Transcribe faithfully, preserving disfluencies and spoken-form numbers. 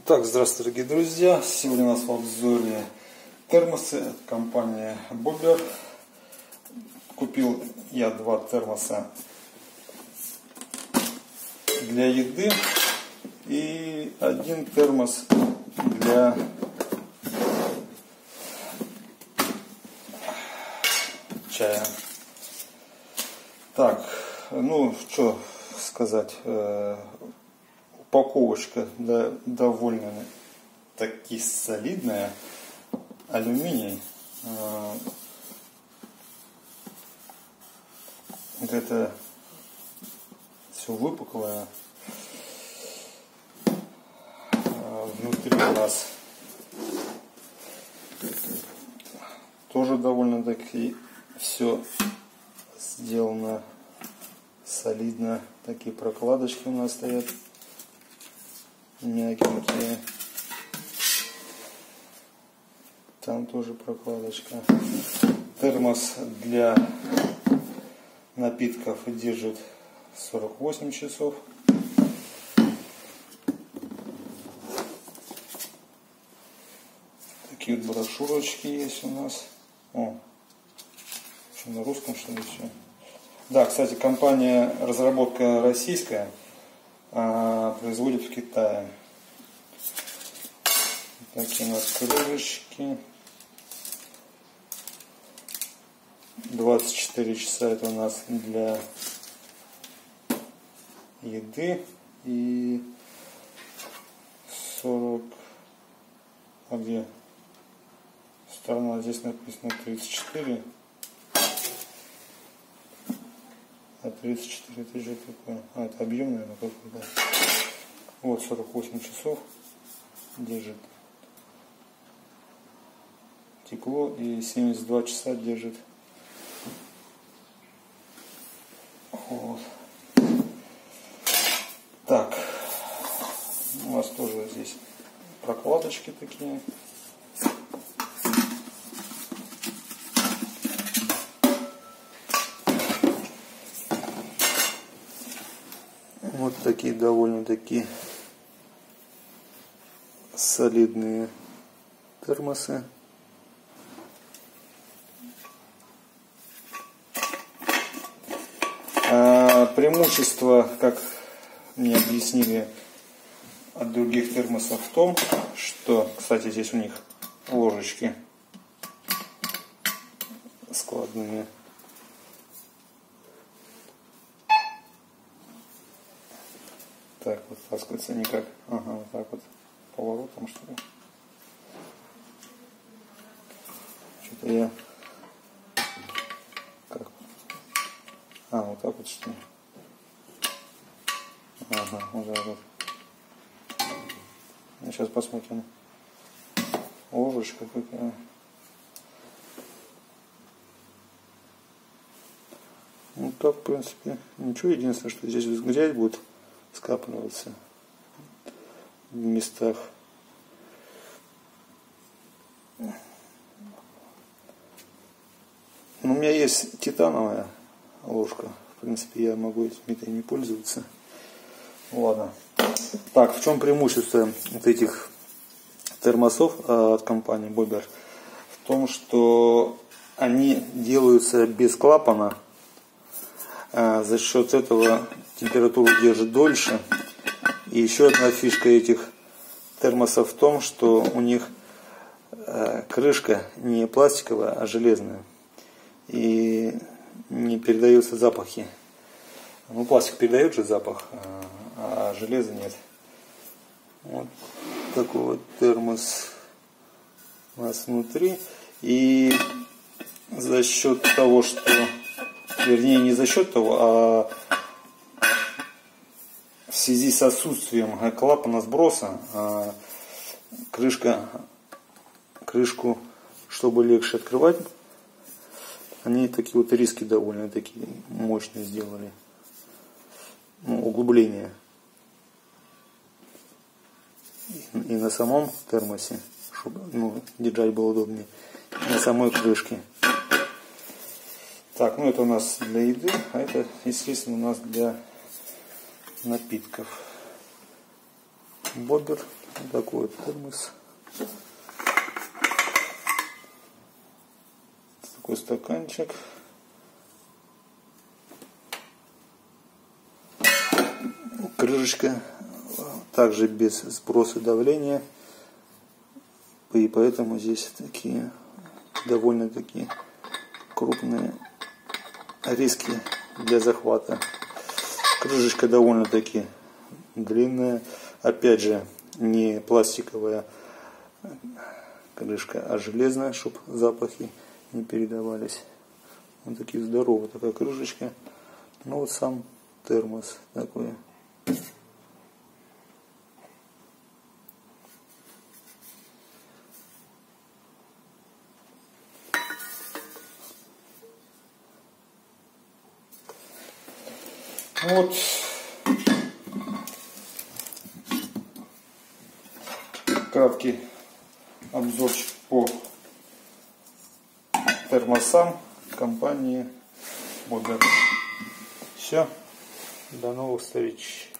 Так, здравствуйте, дорогие друзья! Сегодня у нас в обзоре термосы от компании Bobber. Купил я два термоса для еды и один термос для чая. Так, ну что сказать, упаковочка да, довольно таки солидная, алюминий. Вот это все выпуклое. Внутри у нас тоже довольно таки все сделано солидно. Такие прокладочки у нас стоят мягенькие. Там тоже прокладочка. Термос для напитков держит сорок восемь часов. Такие вот брошюрочки есть у нас. О, что, на русском, что ли, все? Да, кстати, компания, разработка российская, а производит в Китае. Такие у нас крышечки. двадцать четыре часа это у нас для еды. И сорок... А где? Сторона здесь написано тридцать четыре. А тридцать четыре это же такое. А, это объем, наверное, какой-то. Вот сорок восемь часов держит тепло и семьдесят два часа держит. Вот. Так, у нас тоже здесь прокладочки такие. Вот такие довольно-таки солидные термосы. А преимущество, как мне объяснили, от других термосов в том, что, кстати, здесь у них ложечки складные. Так, вот таскается никак. Ага, вот так вот поворотом, что ли. Что-то я... Как? А, вот так вот, что ли. Ага, вот так вот. Ну, сейчас посмотрим. Ложечка какая. Ну так, в принципе, ничего. Единственное, что здесь грязь будет скапливаться в местах. Но у меня есть титановая ложка. В принципе, я могу этими не пользоваться. Ладно. Так, в чем преимущество вот этих термосов от компании Bobber? В том, что они делаются без клапана. За счет этого температуру держит дольше. И еще одна фишка этих термосов в том, что у них крышка не пластиковая, а железная. И не передаются запахи. Ну, пластик передает же запах, а железа нет. Вот такой вот термос у нас внутри. И за счет того, что... Вернее, не за счет того, а в связи с отсутствием клапана сброса, крышка, крышку, чтобы легче открывать, они такие вот риски довольно такие мощные сделали. Ну, углубление. И на самом термосе, чтобы ну, держать было удобнее, и на самой крышке. Так, ну это у нас для еды, а это, естественно, у нас для напитков. Bobber Вот такой вот термос. Такой стаканчик. Крышечка также без сброса давления. И поэтому здесь такие довольно такие крупные риски для захвата. Крышечка довольно-таки длинная. Опять же, не пластиковая крышка, а железная, чтобы запахи не передавались. Вот такие здоровая такая крышечка. Ну вот сам термос такой. Вот краткий обзорчик по термосам компании Бодер. Все, до новых встреч.